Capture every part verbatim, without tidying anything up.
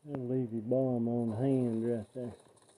That'll leave your bomb on the hand right there.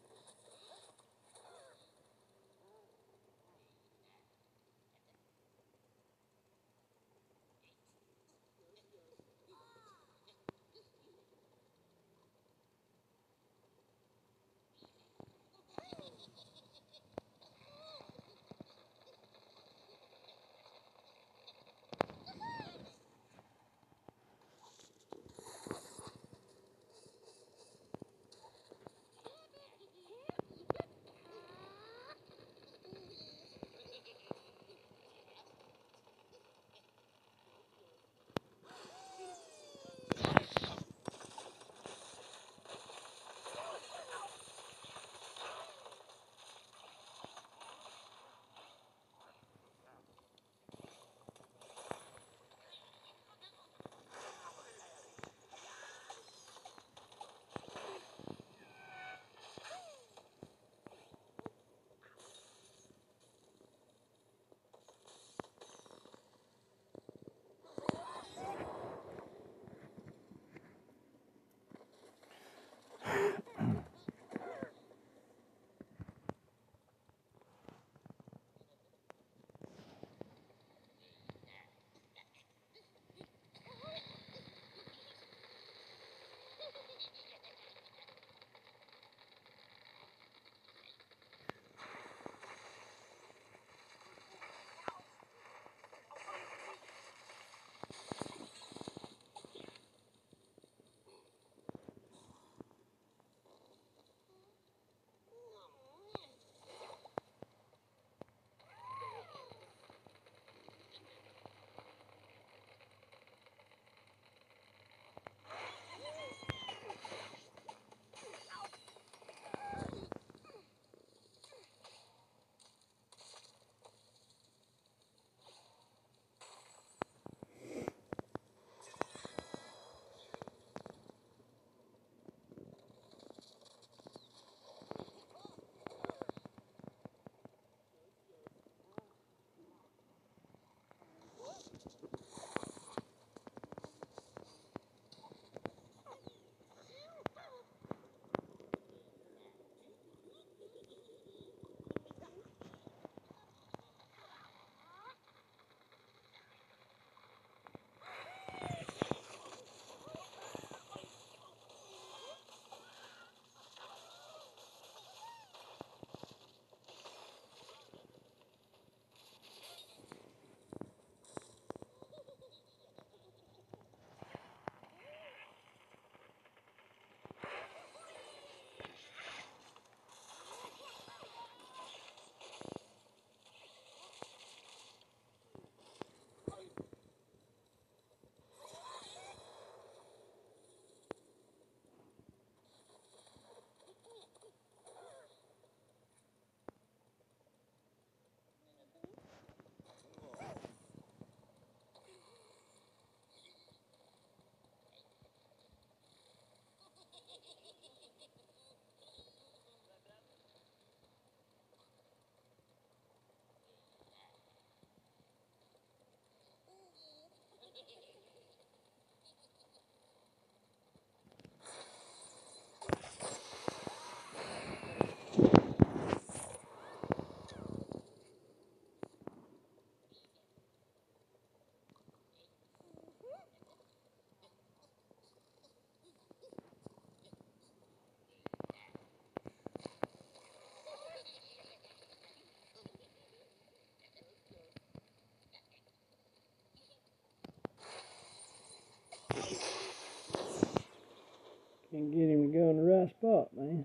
Can't get him to go in the right spot, man.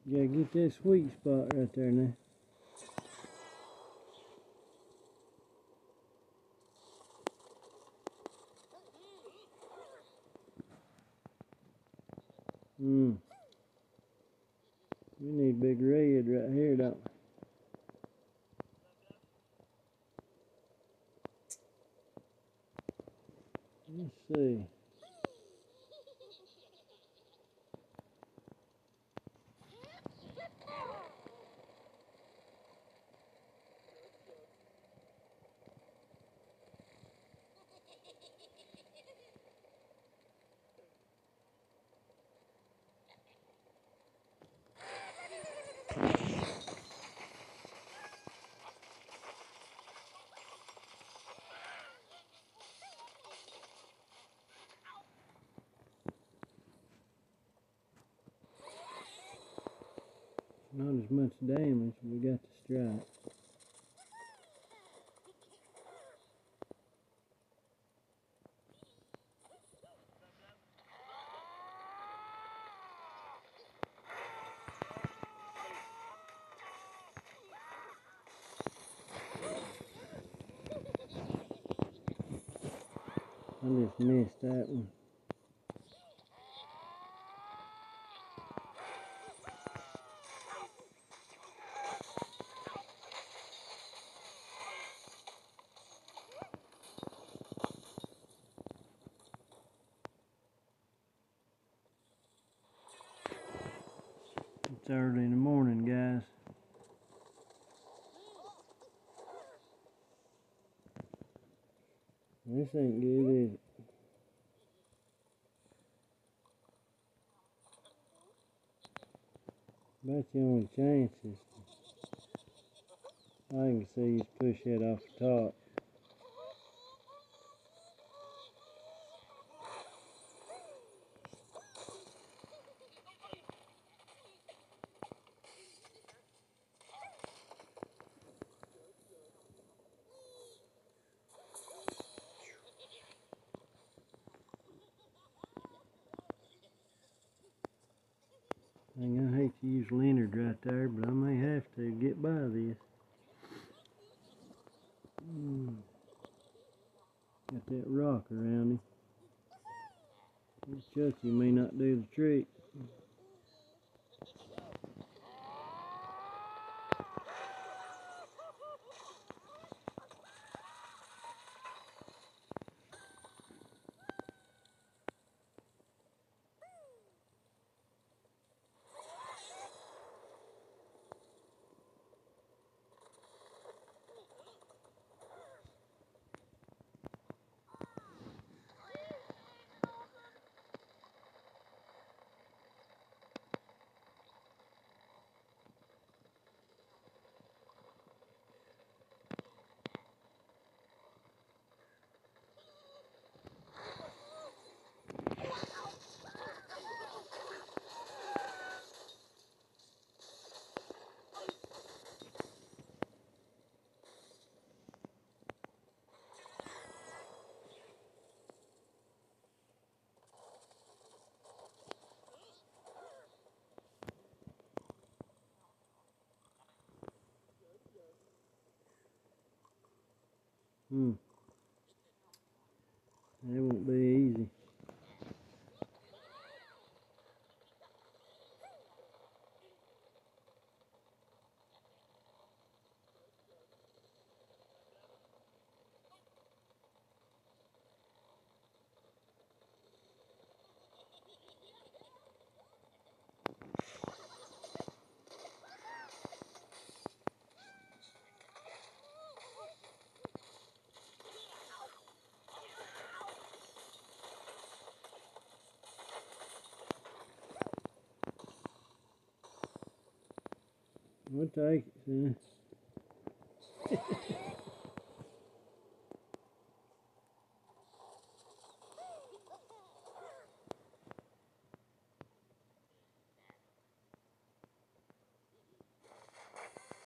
You gotta get that sweet spot right there now. Hmm. We need big red right here, don't we? Let's see. Not as much damage, we got the strike. I just missed that one. It's early in the morning, guys. This ain't good, is it? About the only chances I can see is push it off the top. Dang, I hate to use Leonard right there, but I may have to get by this. Mm. Got that rock around him. This Chucky may not do the trick. Hmm. That won't be easy. We'll take it, son.